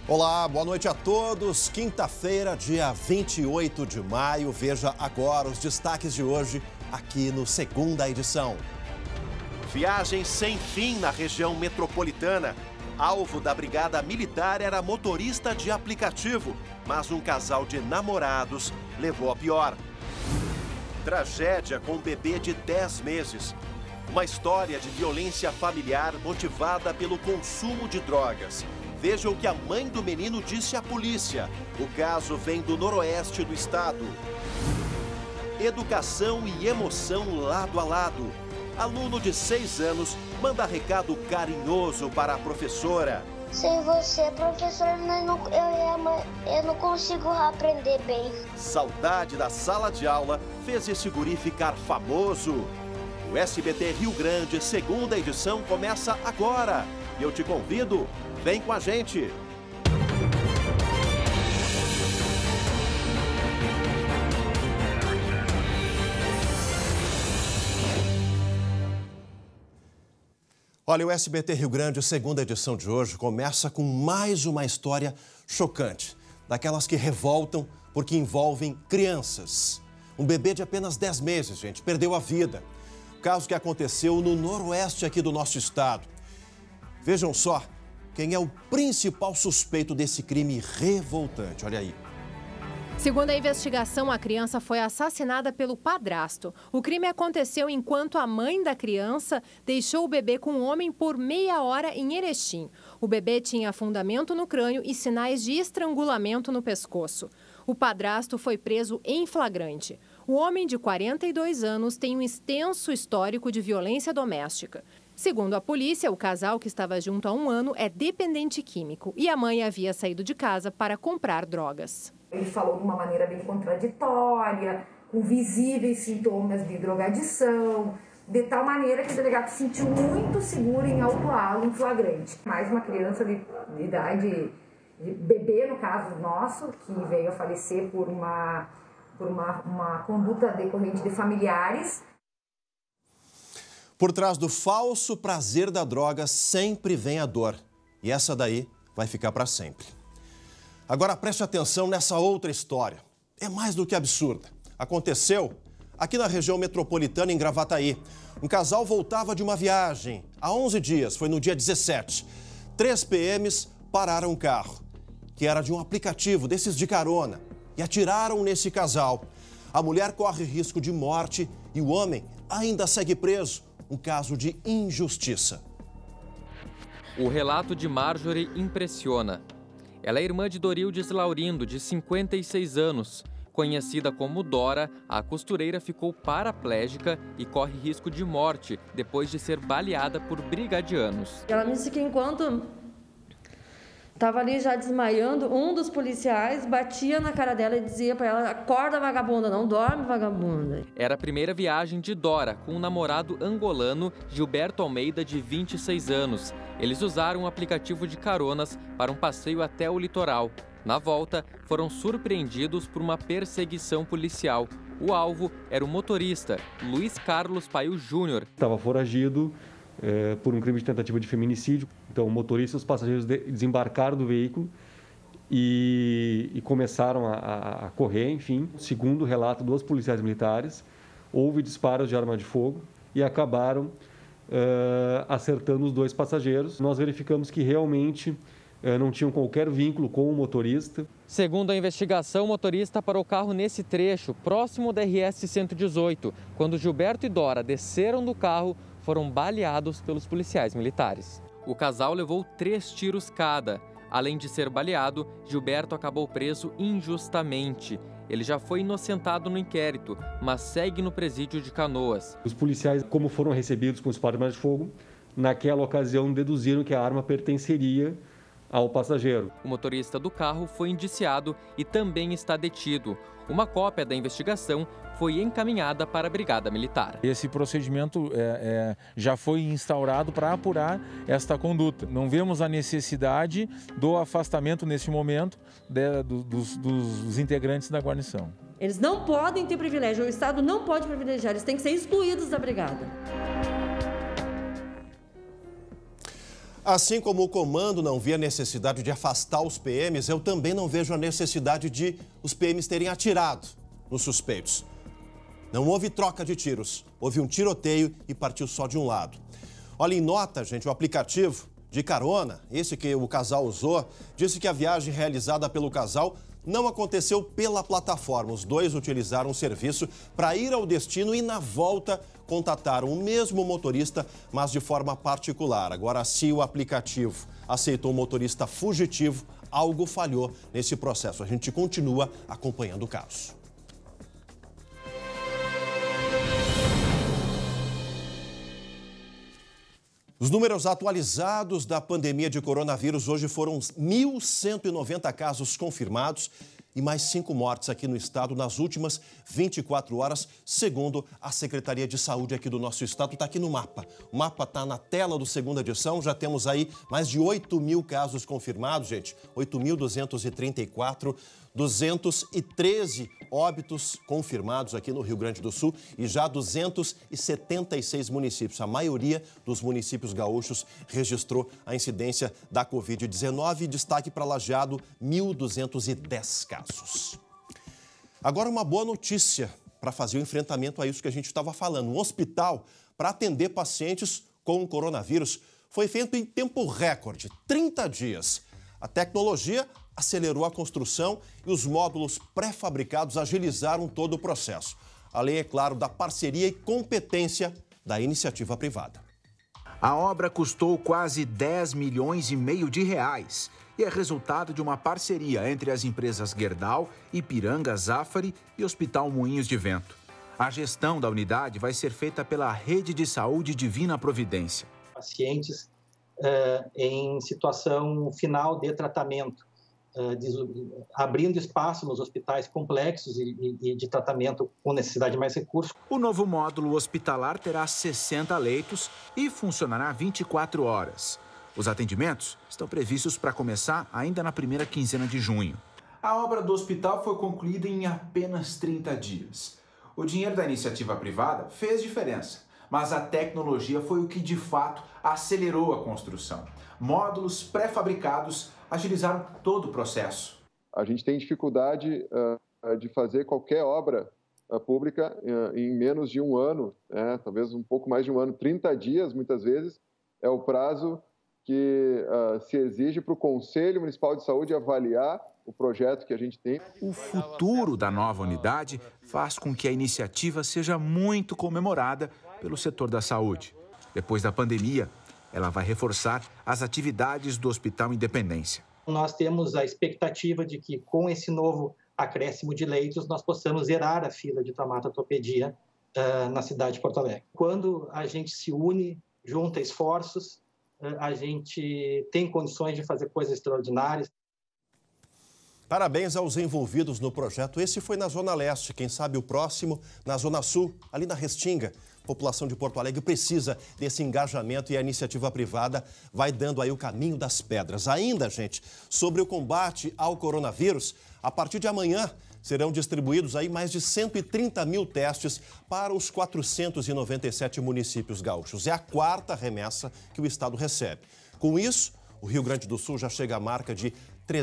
Olá, boa noite a todos. Quinta-feira, dia 28 de maio. Veja agora os destaques de hoje aqui no Segunda Edição. Viagem sem fim na região metropolitana. Alvo da brigada militar era motorista de aplicativo, mas um casal de namorados levou a pior. Tragédia com um bebê de 10 meses. Uma história de violência familiar motivada pelo consumo de drogas. Veja o que a mãe do menino disse à polícia. O caso vem do noroeste do estado. Educação e emoção lado a lado. Aluno de 6 anos manda recado carinhoso para a professora. Sem você, professora, eu não consigo aprender bem. Saudade da sala de aula fez esse guri ficar famoso. O SBT Rio Grande, segunda edição, começa agora. Eu te convido, vem com a gente. Olha, o SBT Rio Grande, segunda edição de hoje, começa com mais uma história chocante. Daquelas que revoltam porque envolvem crianças. Um bebê de apenas 10 meses, gente, perdeu a vida. Caso que aconteceu no noroeste aqui do nosso estado. Vejam só quem é o principal suspeito desse crime revoltante. Olha aí. Segundo a investigação, a criança foi assassinada pelo padrasto. O crime aconteceu enquanto a mãe da criança deixou o bebê com o homem por meia hora em Erechim. O bebê tinha afundamento no crânio e sinais de estrangulamento no pescoço. O padrasto foi preso em flagrante. O homem de 42 anos tem um extenso histórico de violência doméstica. Segundo a polícia, o casal, que estava junto há 1 ano, é dependente químico e a mãe havia saído de casa para comprar drogas. Ele falou de uma maneira bem contraditória, com visíveis sintomas de drogadição, de tal maneira que o delegado se sentiu muito seguro em autuá-lo em flagrante. Mais uma criança de idade de bebê, no caso nosso, que veio a falecer por uma conduta decorrente de familiares. Por trás do falso prazer da droga sempre vem a dor. E essa daí vai ficar para sempre. Agora preste atenção nessa outra história. É mais do que absurda. Aconteceu aqui na região metropolitana, em Gravataí. Um casal voltava de uma viagem há 11 dias, foi no dia 17. 3 PMs pararam o carro, que era de um aplicativo desses de carona, e atiraram nesse casal. A mulher corre risco de morte e o homem ainda segue preso. Um caso de injustiça. O relato de Marjorie impressiona. Ela é irmã de Dorildes Laurindo, de 56 anos. Conhecida como Dora, a costureira ficou paraplégica e corre risco de morte depois de ser baleada por brigadianos. Ela me disse que enquanto estava ali já desmaiando, um dos policiais batia na cara dela e dizia para ela: acorda, vagabunda, não dorme, vagabunda. Era a primeira viagem de Dora com um namorado angolano, Gilberto Almeida, de 26 anos. Eles usaram um aplicativo de caronas para um passeio até o litoral. Na volta, foram surpreendidos por uma perseguição policial. O alvo era o motorista, Luiz Carlos Paio Júnior. Estava foragido por um crime de tentativa de feminicídio. Então, o motorista e os passageiros desembarcaram do veículo e começaram a correr, enfim. Segundo o relato dos policiais militares, houve disparos de arma de fogo e acabaram acertando os 2 passageiros. Nós verificamos que realmente não tinham qualquer vínculo com o motorista. Segundo a investigação, o motorista parou o carro nesse trecho, próximo da RS 118. Quando Gilberto e Dora desceram do carro, foram baleados pelos policiais militares. O casal levou 3 tiros cada. Além de ser baleado, Gilberto acabou preso injustamente. Ele já foi inocentado no inquérito, mas segue no presídio de Canoas. Os policiais, como foram recebidos com os disparos de arma de fogo, naquela ocasião deduziram que a arma pertenceria ao passageiro. O motorista do carro foi indiciado e também está detido. Uma cópia da investigação foi encaminhada para a Brigada Militar. Esse procedimento já foi instaurado para apurar esta conduta. Não vemos a necessidade do afastamento neste momento dos integrantes da guarnição. Eles não podem ter privilégio, o Estado não pode privilegiar, eles têm que ser excluídos da brigada. Assim como o comando não via necessidade de afastar os PMs, eu também não vejo a necessidade de os PMs terem atirado nos suspeitos. Não houve troca de tiros, houve um tiroteio e partiu só de um lado. Olha, em nota, gente, o aplicativo de carona, esse que o casal usou, disse que a viagem realizada pelo casal não aconteceu pela plataforma. Os dois utilizaram o serviço para ir ao destino e, na volta, contataram o mesmo motorista, mas de forma particular. Agora, se o aplicativo aceitou o motorista fugitivo, algo falhou nesse processo. A gente continua acompanhando o caso. Os números atualizados da pandemia de coronavírus hoje foram 1.190 casos confirmados e mais 5 mortes aqui no estado nas últimas 24 horas, segundo a Secretaria de Saúde aqui do nosso estado. Está aqui no mapa. O mapa está na tela do segunda edição. Já temos aí mais de 8.000 casos confirmados, gente. 8.234, 213 óbitos confirmados aqui no Rio Grande do Sul e já 276 municípios. A maioria dos municípios gaúchos registrou a incidência da Covid-19. Destaque para Lajeado, 1.210 casos. Agora uma boa notícia para fazer o enfrentamento a isso que a gente estava falando. Um hospital para atender pacientes com coronavírus foi feito em tempo recorde, 30 dias. A tecnologia acelerou a construção e os módulos pré-fabricados agilizaram todo o processo. Além, é claro, da parceria e competência da iniciativa privada. A obra custou quase 10 milhões e meio de reais e é resultado de uma parceria entre as empresas Gerdau, Ipiranga, Zafari e Hospital Moinhos de Vento. A gestão da unidade vai ser feita pela Rede de Saúde Divina Providência. Pacientes em situação final de tratamento, abrindo espaço nos hospitais complexos e de tratamento com necessidade de mais recursos. O novo módulo hospitalar terá 60 leitos e funcionará 24 horas. Os atendimentos estão previstos para começar ainda na primeira quinzena de junho. A obra do hospital foi concluída em apenas 30 dias. O dinheiro da iniciativa privada fez diferença, mas a tecnologia foi o que de fato acelerou a construção. Módulos pré-fabricados agilizaram todo o processo. A gente tem dificuldade de fazer qualquer obra pública em menos de um ano, talvez um pouco mais de um ano. 30 dias, muitas vezes, é o prazo que se exige para o Conselho Municipal de Saúde avaliar o projeto que a gente tem. O futuro da nova unidade faz com que a iniciativa seja muito comemorada pelo setor da saúde. Depois da pandemia, ela vai reforçar as atividades do Hospital Independência. Nós temos a expectativa de que, com esse novo acréscimo de leitos, nós possamos zerar a fila de traumato-ortopedia na cidade de Porto Alegre. Quando a gente se une, junta esforços, a gente tem condições de fazer coisas extraordinárias. Parabéns aos envolvidos no projeto. Esse foi na Zona Leste, quem sabe o próximo na Zona Sul, ali na Restinga. A população de Porto Alegre precisa desse engajamento e a iniciativa privada vai dando aí o caminho das pedras. Ainda, gente, sobre o combate ao coronavírus, a partir de amanhã serão distribuídos aí mais de 130 mil testes para os 497 municípios gaúchos. É a 4ª remessa que o estado recebe. Com isso, o Rio Grande do Sul já chega à marca de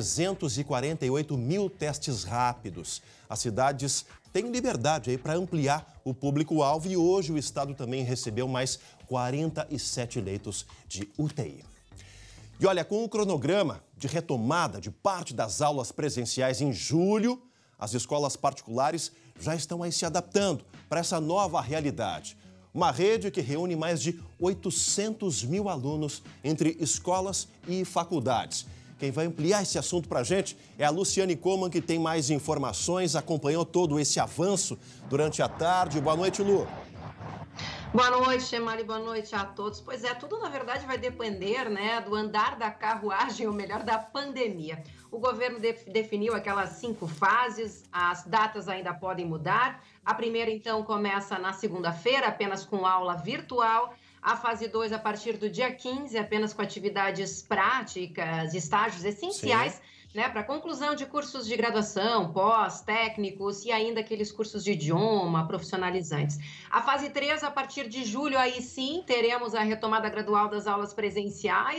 348 mil testes rápidos. As cidades têm liberdade aí para ampliar o público-alvo e hoje o estado também recebeu mais 47 leitos de UTI. E olha, com o cronograma de retomada de parte das aulas presenciais em julho, as escolas particulares já estão aí se adaptando para essa nova realidade. Uma rede que reúne mais de 800 mil alunos entre escolas e faculdades. Quem vai ampliar esse assunto para a gente é a Luciane Coman, que tem mais informações, acompanhou todo esse avanço durante a tarde. Boa noite, Lu. Boa noite, Chemali, boa noite a todos. Pois é, tudo na verdade vai depender, do andar da carruagem, ou melhor, da pandemia. O governo definiu aquelas 5 fases, as datas ainda podem mudar. A primeira, então, começa na segunda-feira, apenas com aula virtual. A fase 2, a partir do dia 15, apenas com atividades práticas, estágios essenciais, para a conclusão de cursos de graduação, pós, técnicos e ainda aqueles cursos de idioma, profissionalizantes. A fase 3, a partir de julho, aí sim, teremos a retomada gradual das aulas presenciais.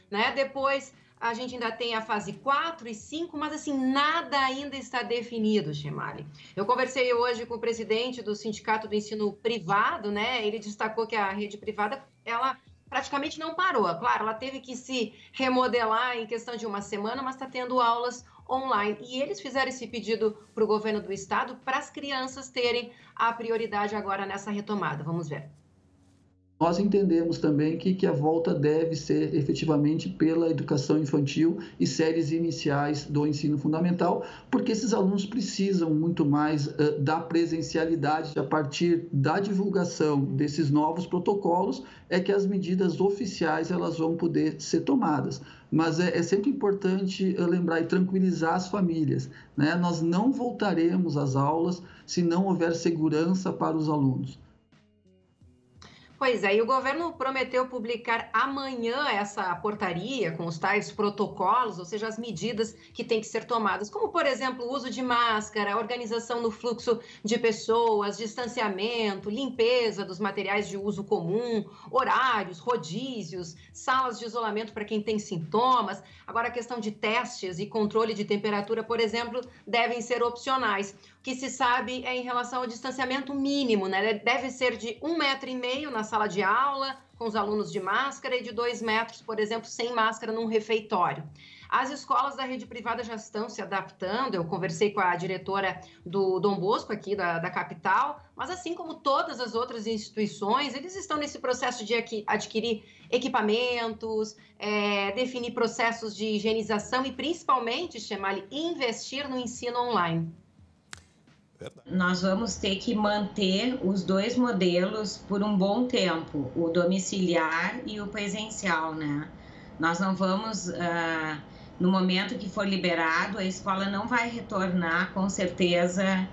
né? Depois a gente ainda tem a fase 4 e 5, mas assim, nada ainda está definido, Chemali. Eu conversei hoje com o presidente do Sindicato do Ensino Privado, né? Ele destacou que a rede privada, ela praticamente não parou. Claro, ela teve que se remodelar em questão de uma semana, mas está tendo aulas online. E eles fizeram esse pedido para o governo do estado para as crianças terem a prioridade agora nessa retomada. Vamos ver. Nós entendemos também que a volta deve ser efetivamente pela educação infantil e séries iniciais do ensino fundamental, porque esses alunos precisam muito mais da presencialidade. A partir da divulgação desses novos protocolos é que as medidas oficiais elas vão poder ser tomadas. Mas é sempre importante lembrar e tranquilizar as famílias, né? Nós não voltaremos às aulas se não houver segurança para os alunos. Pois é, e o governo prometeu publicar amanhã essa portaria com os tais protocolos, ou seja, as medidas que têm que ser tomadas, como, por exemplo, o uso de máscara, organização no fluxo de pessoas, distanciamento, limpeza dos materiais de uso comum, horários, rodízios, salas de isolamento para quem tem sintomas. Agora, a questão de testes e controle de temperatura, por exemplo, devem ser opcionais. O que se sabe é em relação ao distanciamento mínimo, né? Deve ser de 1,5 metro na sala de aula, com os alunos de máscara, e de 2 metros, por exemplo, sem máscara num refeitório. As escolas da rede privada já estão se adaptando. Eu conversei com a diretora do Dom Bosco, aqui da capital, mas assim como todas as outras instituições, eles estão nesse processo de adquirir equipamentos, definir processos de higienização e, principalmente, Chemali, investir no ensino online. Nós vamos ter que manter os dois modelos por um bom tempo, o domiciliar e o presencial, né? Nós não vamos, no momento que for liberado, a escola não vai retornar, com certeza,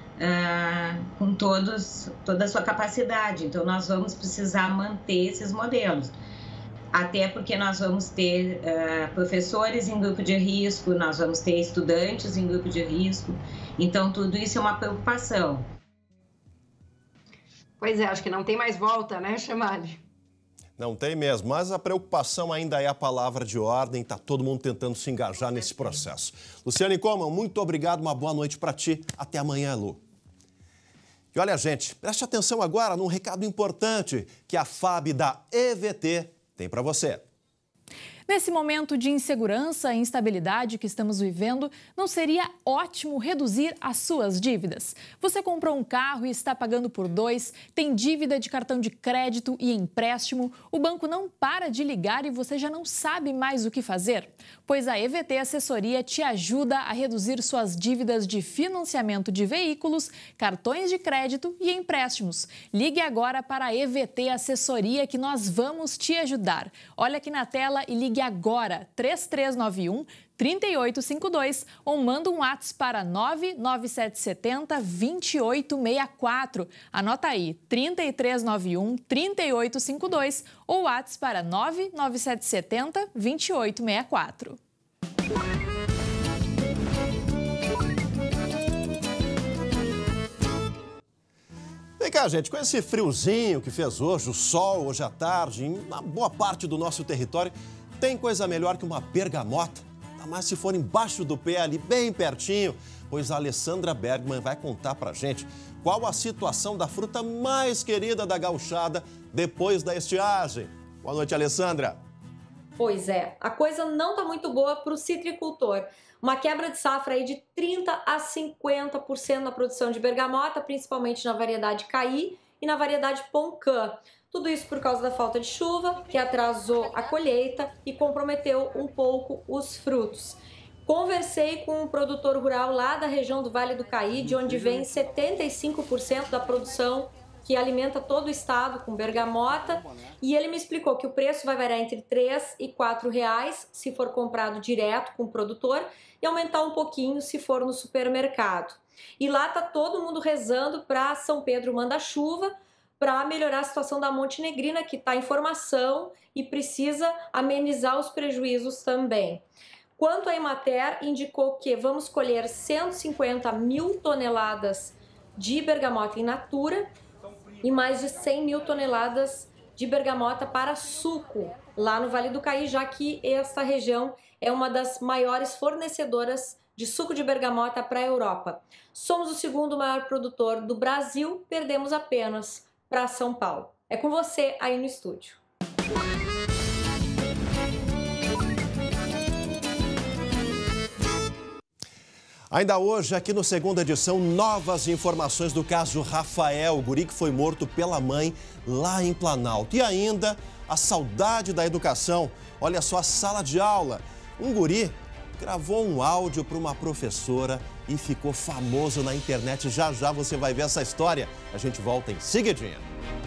com toda a sua capacidade. Então, nós vamos precisar manter esses modelos. Até porque nós vamos ter professores em grupo de risco, nós vamos ter estudantes em grupo de risco. Então, tudo isso é uma preocupação. Pois é, acho que não tem mais volta, né, Chemali? Não tem mesmo, mas a preocupação ainda é a palavra de ordem, está todo mundo tentando se engajar nesse processo. Luciane Coman, muito obrigado, uma boa noite para ti. Até amanhã, Lu. E olha, gente, preste atenção agora num recado importante que a FAB da EVT tem para você. Nesse momento de insegurança e instabilidade que estamos vivendo, não seria ótimo reduzir as suas dívidas? Você comprou um carro e está pagando por 2, tem dívida de cartão de crédito e empréstimo, o banco não para de ligar e você já não sabe mais o que fazer? Pois a EVT Assessoria te ajuda a reduzir suas dívidas de financiamento de veículos, cartões de crédito e empréstimos. Ligue agora para a EVT Assessoria que nós vamos te ajudar. Olha aqui na tela e ligue agora, 3391-3852 ou manda um WhatsApp para 99770-2864. Anota aí, 3391-3852 ou WhatsApp para 99770-2864. Vem cá, gente, com esse friozinho que fez hoje, o sol hoje à tarde, em uma boa parte do nosso território, tem coisa melhor que uma bergamota? Mas se for embaixo do pé, ali bem pertinho, pois a Alessandra Bergman vai contar pra gente qual a situação da fruta mais querida da gauchada depois da estiagem. Boa noite, Alessandra. Pois é, a coisa não tá muito boa para o citricultor. Uma quebra de safra aí de 30% a 50% na produção de bergamota, principalmente na variedade Caí e na variedade Poncã. Tudo isso por causa da falta de chuva, que atrasou a colheita e comprometeu um pouco os frutos. Conversei com um produtor rural lá da região do Vale do Caí, de onde vem 75% da produção que alimenta todo o estado com bergamota, e ele me explicou que o preço vai variar entre R$ 3 e R$ 4 se for comprado direto com o produtor e aumentar um pouquinho se for no supermercado. E lá tá todo mundo rezando para São Pedro manda chuva para melhorar a situação da Montenegrina, que está em formação e precisa amenizar os prejuízos também. Quanto à Emater, indicou que vamos colher 150 mil toneladas de bergamota in natura e mais de 100 mil toneladas de bergamota para suco, lá no Vale do Caí, já que esta região é uma das maiores fornecedoras de suco de bergamota para a Europa. Somos o segundo maior produtor do Brasil, perdemos apenas para São Paulo. É com você aí no estúdio. Ainda hoje, aqui no Segunda Edição, novas informações do caso Rafael, o guri que foi morto pela mãe lá em Planalto. E ainda, a saudade da educação. Olha só a sala de aula. Um guri gravou um áudio para uma professora e ficou famoso na internet. Já já você vai ver essa história. A gente volta em seguidinha.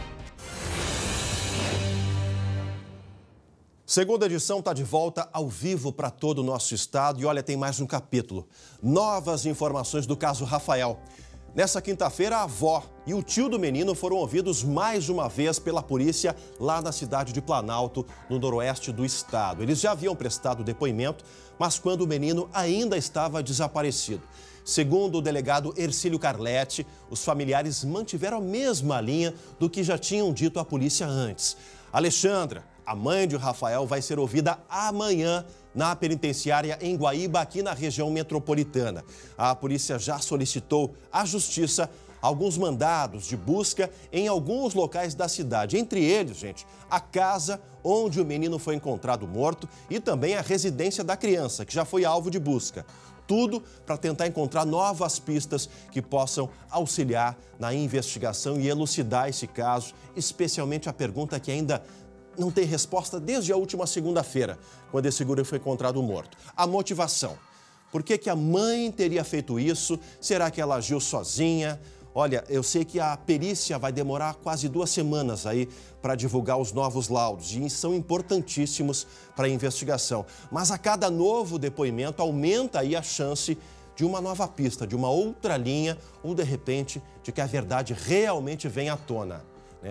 Segunda Edição está de volta ao vivo para todo o nosso estado. E olha, tem mais um capítulo. Novas informações do caso Rafael. Nessa quinta-feira, a avó e o tio do menino foram ouvidos mais uma vez pela polícia lá na cidade de Planalto, no noroeste do estado. Eles já haviam prestado depoimento, mas quando o menino ainda estava desaparecido. Segundo o delegado Hercílio Carletti, os familiares mantiveram a mesma linha do que já tinham dito à polícia antes. Alexandra, a mãe de Rafael, vai ser ouvida amanhã na penitenciária em Guaíba, aqui na região metropolitana. A polícia já solicitou à Justiça alguns mandados de busca em alguns locais da cidade. Entre eles, gente, a casa onde o menino foi encontrado morto e também a residência da criança, que já foi alvo de busca. Tudo para tentar encontrar novas pistas que possam auxiliar na investigação e elucidar esse caso, especialmente a pergunta que ainda não tem resposta desde a última segunda-feira, quando esse guri foi encontrado morto. A motivação. Por que a mãe teria feito isso? Será que ela agiu sozinha? Olha, eu sei que a perícia vai demorar quase 2 semanas aí para divulgar os novos laudos e são importantíssimos para a investigação. Mas a cada novo depoimento aumenta aí a chance de uma nova pista, de uma outra linha ou, de repente, de que a verdade realmente venha à tona.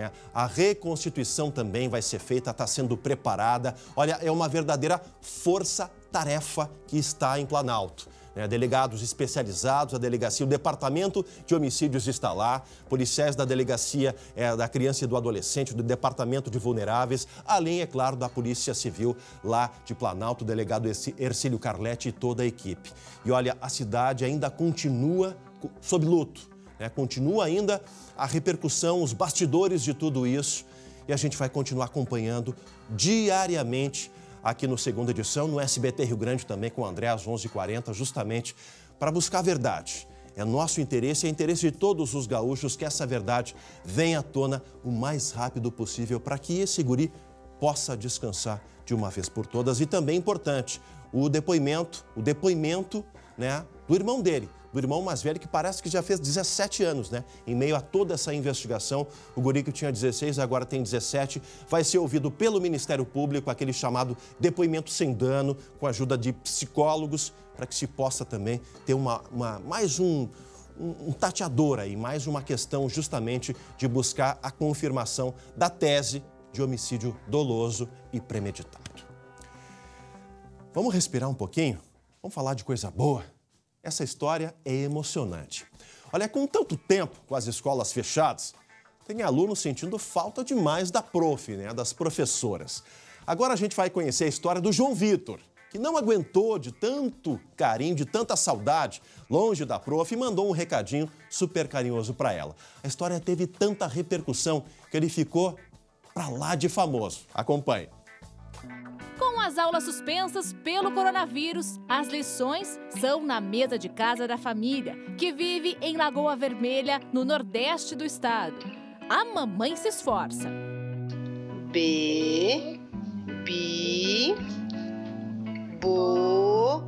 A reconstituição também vai ser feita, está sendo preparada. Olha, é uma verdadeira força-tarefa que está em Planalto. Delegados especializados, a delegacia, o departamento de homicídios está lá, policiais da delegacia da criança e do adolescente, do departamento de vulneráveis, além, é claro, da Polícia Civil lá de Planalto, o delegado Hercílio Carletti e toda a equipe. E olha, a cidade ainda continua sob luto. Continua ainda a repercussão, os bastidores de tudo isso e a gente vai continuar acompanhando diariamente aqui no Segunda Edição, no SBT Rio Grande também com o André às 11h40, justamente para buscar a verdade. É nosso interesse, é interesse de todos os gaúchos que essa verdade venha à tona o mais rápido possível para que esse guri possa descansar de uma vez por todas. E também importante, o depoimento do irmão dele, do irmão mais velho, que parece que já fez 17 anos, Em meio a toda essa investigação, o guri que tinha 16, agora tem 17, vai ser ouvido pelo Ministério Público, aquele chamado depoimento sem dano, com a ajuda de psicólogos, para que se possa também ter mais um tateador aí, mais uma questão justamente de buscar a confirmação da tese de homicídio doloso e premeditado. Vamos respirar um pouquinho? Vamos falar de coisa boa? Essa história é emocionante. Olha, com tanto tempo com as escolas fechadas, tem alunos sentindo falta demais da prof, das professoras. Agora a gente vai conhecer a história do João Vitor, que não aguentou de tanto carinho, de tanta saudade, longe da prof, e mandou um recadinho super carinhoso para ela. A história teve tanta repercussão que ele ficou pra lá de famoso. Acompanhe. Com as aulas suspensas pelo coronavírus, as lições são na mesa de casa da família, que vive em Lagoa Vermelha, no nordeste do estado. A mamãe se esforça. B, bi, bo,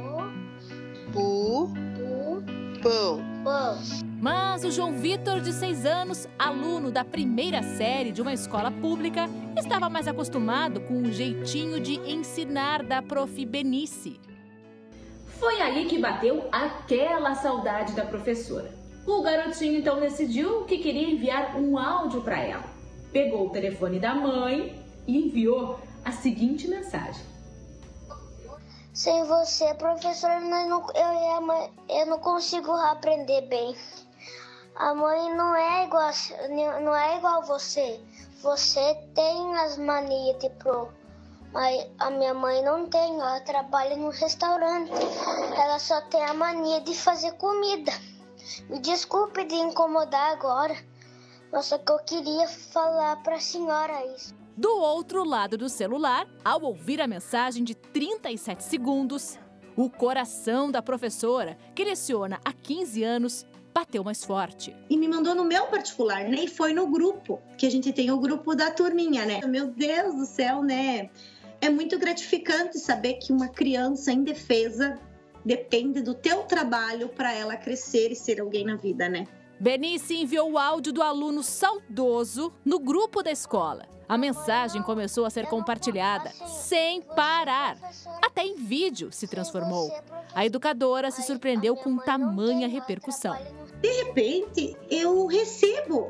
bu, pão. Mas o João Vitor, de 6 anos, aluno da primeira série de uma escola pública, estava mais acostumado com o jeitinho de ensinar da prof. Benice. Foi aí que bateu aquela saudade da professora. O garotinho então decidiu que queria enviar um áudio para ela. Pegou o telefone da mãe e enviou a seguinte mensagem. Sem você, professora, eu não consigo aprender bem. A mãe não é igual você. Você tem as manias de Mas a minha mãe não tem, ela trabalha num restaurante. Ela só tem a mania de fazer comida. Me desculpe de incomodar agora, mas só que eu queria falar para a senhora isso. Do outro lado do celular, ao ouvir a mensagem de 37 segundos, o coração da professora, que leciona há 15 anos, bateu mais forte. E me mandou no meu particular, né? E foi no grupo, que a gente tem o grupo da turminha, né? Meu Deus do céu, né? É muito gratificante saber que uma criança indefesa depende do teu trabalho para ela crescer e ser alguém na vida, né? Benice enviou o áudio do aluno saudoso no grupo da escola. A mensagem começou a ser compartilhada sem parar. Até em vídeo se transformou. A educadora se surpreendeu com tamanha repercussão. De repente, eu recebo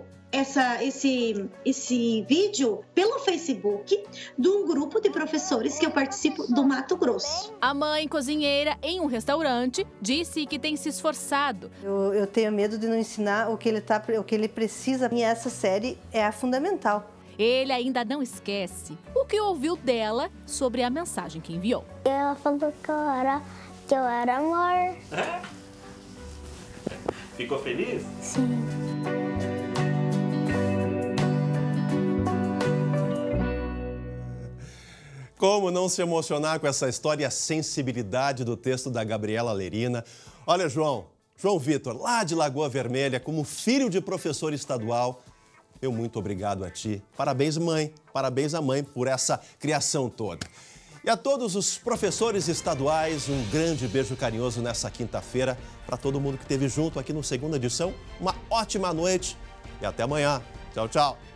esse vídeo pelo Facebook de um grupo de professores que eu participo do Mato Grosso. A mãe cozinheira em um restaurante disse que tem se esforçado. Eu tenho medo de não ensinar o que ele precisa, e essa série é a fundamental. Ele ainda não esquece o que ouviu dela sobre a mensagem que enviou. Ela falou que eu era amor. É? Ficou feliz? Sim. Como não se emocionar com essa história e a sensibilidade do texto da Gabriela Lerina? Olha, João Vitor, lá de Lagoa Vermelha, como filho de professor estadual, meu muito obrigado a ti. Parabéns, mãe. Parabéns à mãe por essa criação toda. E a todos os professores estaduais, um grande beijo carinhoso nessa quinta-feira. Para todo mundo que esteve junto aqui no Segunda Edição, uma ótima noite e até amanhã. Tchau, tchau.